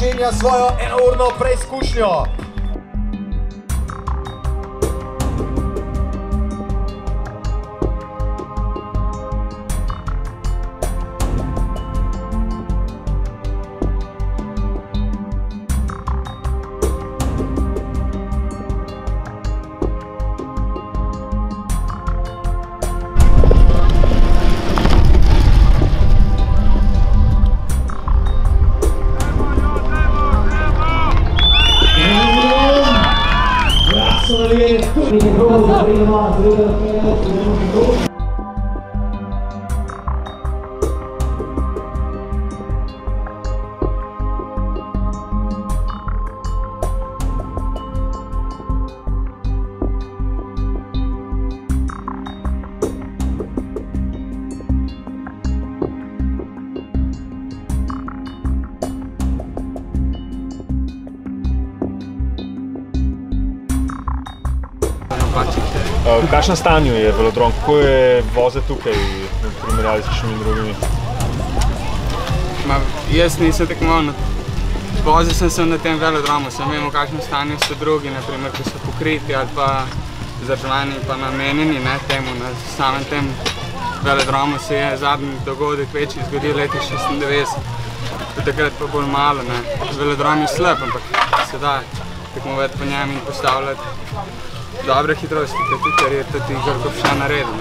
začenja svojo enourno preizkušnjo. V kakšnem stanju je velodrom? Kako je voze tukaj v primerjavi s kakšnimi drugimi? Jaz nisem tekmoval, vozil sem se na tem velodromu, sem vem v kakšnem stanju so drugi, naprimer, ko so pokriti ali pa vzdrževani pa namenjeni temu, na samem tem velodromu se je zadnji dogodek večji zgodil leta 96, takrat pa bolj malo. Velodrom je slab, ampak se da tekmovati po njem in postavljati dobre hitrosti, ker je tudi Igor še naredil.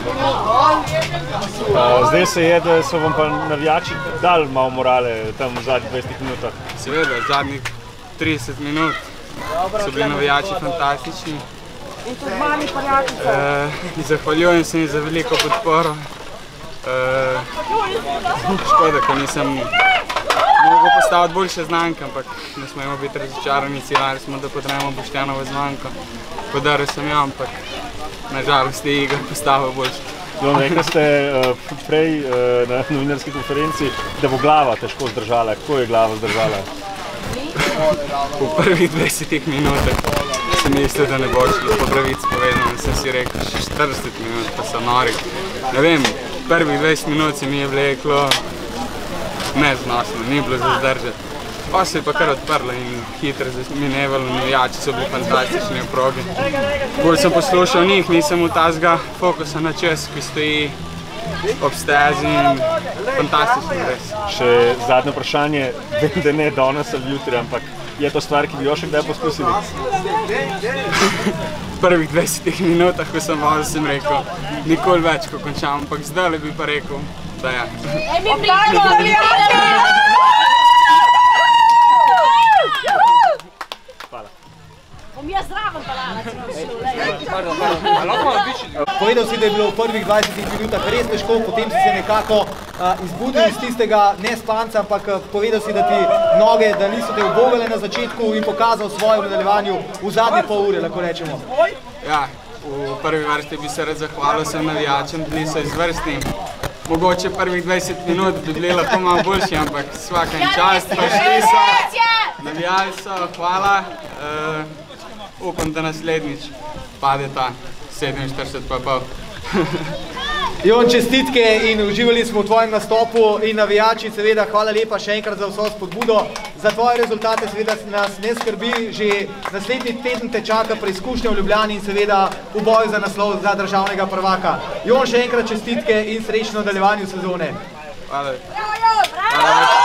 Zdaj se je, da so vam pa navijači dali malo morale tam v zadnjih 20 minutah. Seveda, zadnjih 30 minut so bili navijači fantastični. In tudi mali prijateljice. Zahvaljujem se jim za veliko podporo. Škoda, ko nisem mogel postaviti boljše znamke, ampak ne smemo biti razočarani, ciljali smo, da potrebujemo Boštjanovo znamko. Podaril sem jo, ampak nažalost je Igor postavil boljše. Rekli ste prej na novinarski konferenci, da bo glava težko zdržala. Kako je glava zdržala? V prvih 20 minutah sem mislil, da ne bo šlo. Po pravici povedano sem si rekel, še 40 minut pa so nori. Ne vem, prvih 20 minut se mi je vleklo neznosno, ni bilo za zdržati. Pa se je pa kar odprlo in hitro minevalo, navijači so bili fantastični v progi. Bolj sem poslušal njih, nisem v tazga fokusa na čas, ki stoji ob stezi in fantastični res. Še zadnje vprašanje, vem, da ne danes ali jutri, ampak je to stvar, ki bi jo še kdaj poskusili? V prvih 20 minutah, ko sem vozil, sem rekel, nikoli več, ko končam, ampak zdaj bi pa rekel, da ja. Povedal si, da je bilo v prvih 20 minutah res težko, potem si se nekako izbudil iz tistega nespanca, ampak povedal si, da ti noge, da niso te ubogale na začetku in pokazal svoje v nadaljevanju v zadnje pol ure, lahko rečemo. Ja, v prvi vrsti bi se rad zahvalil vsem navijačem, bili so izvrstni. Mogoče prvih 20 minut bi bili lahko malo boljši, ampak svaka in čast, prišli so, navijali so, hvala. Upam, da naslednjič pade ta 47 pa pol. Jon, čestitke in uživali smo v tvojem nastopu in navijači, seveda hvala lepa še enkrat za vso spodbudo. Za tvoje rezultate seveda nas ne skrbi, že naslednji teden te čaka preizkušnja v Ljubljani in seveda v boju za naslov za državnega prvaka. Jon, še enkrat čestitke in srečno nadaljevanje sezone. Hvala.